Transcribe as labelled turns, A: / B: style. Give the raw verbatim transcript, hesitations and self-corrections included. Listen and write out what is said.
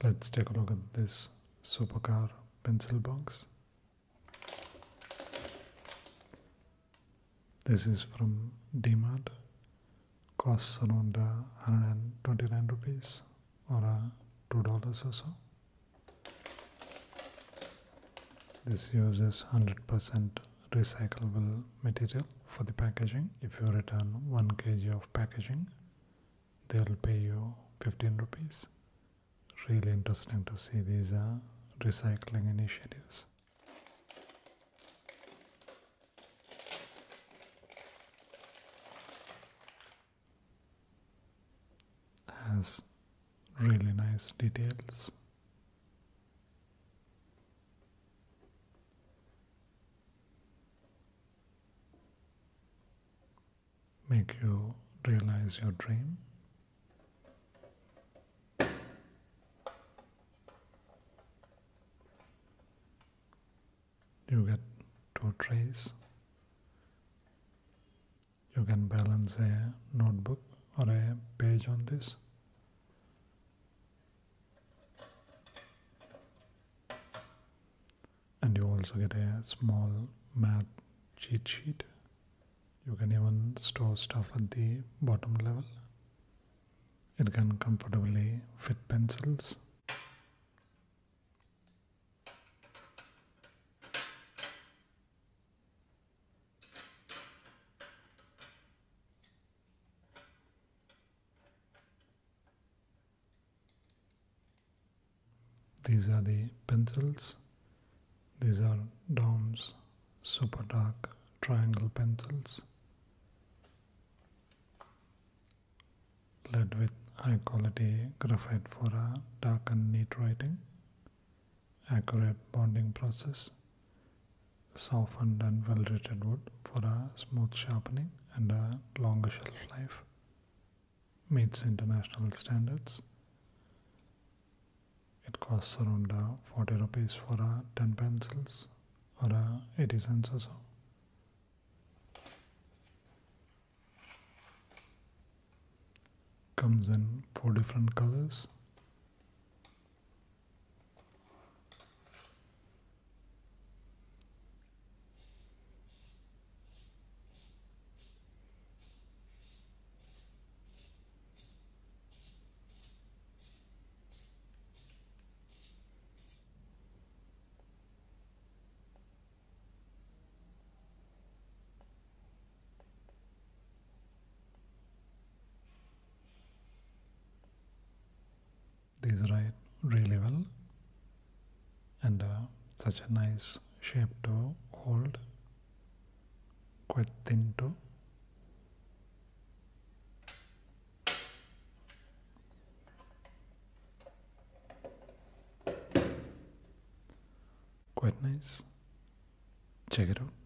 A: Let's take a look at this supercar pencil box. This is from D-Mart. Costs around uh, one hundred twenty-nine rupees or uh, two dollars or so. This uses one hundred percent recyclable material for the packaging. If you return one kilogram of packaging, they will pay you fifteen rupees. Really interesting to see these uh, recycling initiatives. Has really nice details. Make you realize your dream. You get two trays. You can balance a notebook or a page on this. And you also get a small math cheat sheet. You can even store stuff at the bottom level. It can comfortably fit pencils. These are the pencils. These are Dom's super dark triangle pencils. Lead with high quality graphite for a dark and neat writing. Accurate bonding process. Softened and well rated wood for a smooth sharpening and a longer shelf life. Meets international standards. It costs around uh, forty rupees for uh, ten pencils or uh, eighty cents or so. Comes in four different colors. These write really well and uh, such a nice shape to hold, quite thin too. Quite nice. Check it out.